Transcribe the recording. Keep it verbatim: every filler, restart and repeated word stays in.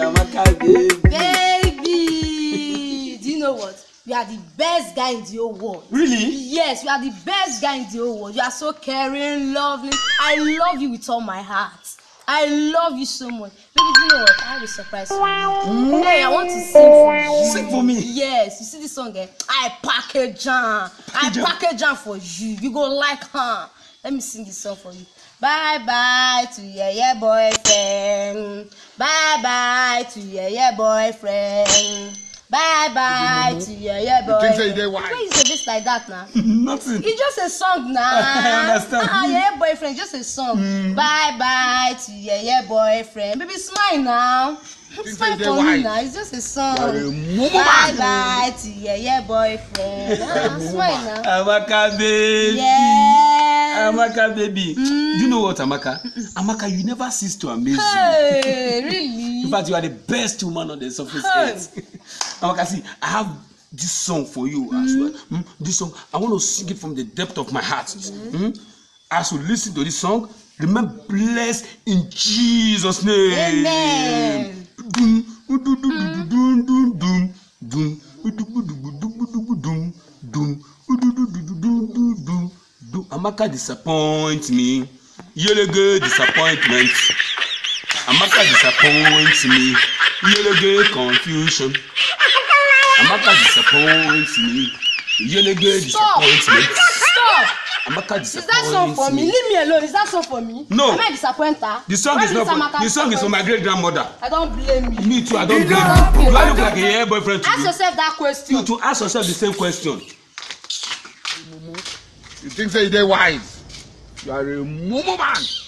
Amaka, baby. Baby, do you know what? You are the best guy in the whole world. Really? Yes, you are the best guy in the whole world. You are so caring, lovely. I love you with all my heart. I love you so much. Baby, do you know what? I have a surprise for you. Mm. Hey, I want to sing for you. Sing for me? Yes, you see this song, eh? I package jam. I package jam for you. You go like her. Let me sing this song for you. Bye bye to your yeah boyfriend. Bye bye to your yeah boyfriend. Bye bye to your yeah boyfriend. You think say why? Why you say this like that now? Nothing. It's just a song now. I understand. Ah, uh, yeah, boyfriend, just a song. Mm. Bye bye to your yeah boyfriend. Baby, smile now. Smile for me now. It's just a song. Bye bye to your yeah boyfriend. Ah, smile now. Amaka, baby. Yeah. Amaka, baby. Mm. Do you know what, Amaka? Amaka, you never cease to amaze hey, me. Really? In fact, you are the best woman on the surface hey. earth. Amaka, see, I have this song for you mm. as well. Mm? This song, I want to sing it from the depth of my heart. Mm. Mm? As you listen to this song, remain blessed in Jesus' name. Amen. Amaka disappoint me. Yellow girl disappointment. Amaka disappoints me. Yellow girl confusion. Amaka disappoints me. Yellow girl disappointment. Stop! Amaka disappoints me. Is that song for me? Leave me alone. Is that song for me? No. Am I disappointed? The song Why is not for the song is for my great grandmother. I don't blame you. Me too, I don't blame you. Do I look like a hair boyfriend to ask you? yourself that question. You to ask yourself the same question. You think say they wise? You are a mumu man.